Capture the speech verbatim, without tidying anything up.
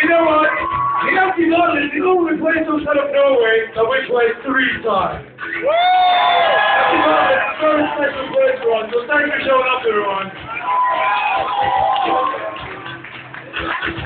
you know what? The empty bottle is the only place outside of Norway that which way three times. Empty bottle is a very special place for us, so thanks for showing up, everyone.